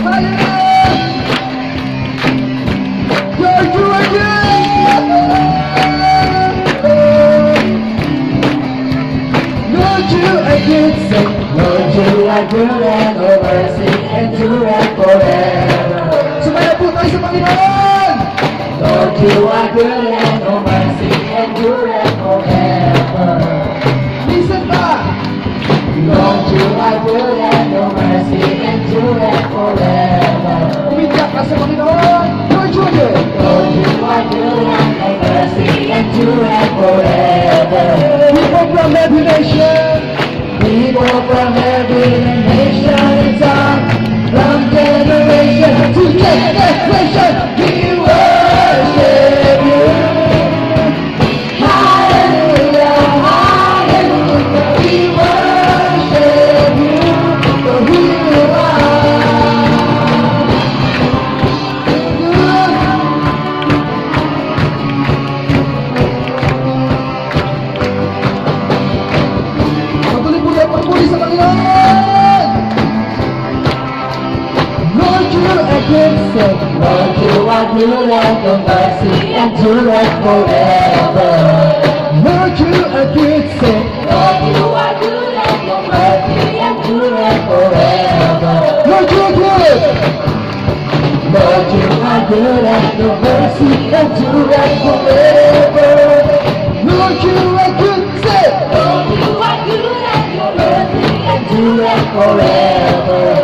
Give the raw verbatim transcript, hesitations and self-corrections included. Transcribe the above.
Lord, you are good and no mercy endureth forever. Sumaya po tayo sa Panginoon! Lord, you are good and no mercy endureth forever. Listen pa! Lord, you are good and no mercy endureth forever. Umiyak ka sa Panginoon! Lord, you are good! Lord, you are good and no mercy endureth forever. People from every nation, People from every nation and tongue, from generation to generation, we worship you. Hallelujah, hallelujah, we worship you for who you are. patuloy po tayo pagpuli sa Panginoon! Lord, you are good, sir. Lord, you are good and your mercy endureth forever. Lord, you are good, sir. Lord, you are good and your mercy endureth forever. Lord, you are good! Lord, you are good and your mercy endureth forever. Lord, you are good, sir. Lord, you are good and your mercy endureth forever.